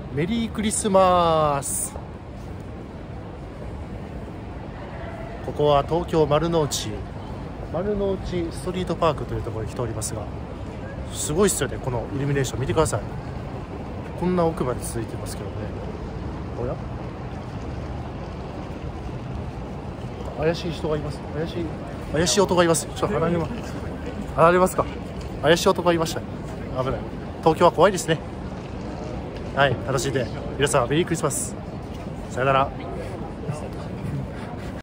メリークリスマス。ここは東京丸の内ストリートパークというところに来ておりますが、すごいっすよね。このイルミネーション見てください。こんな奥まで続いてますけどね。おや、怪しい人がいます。怪しい音がいます。ちょっと離れますか。怪しい音がいました。危ない。東京は怖いですね。はい、楽しんで皆さんメリークリスマス。さよなら。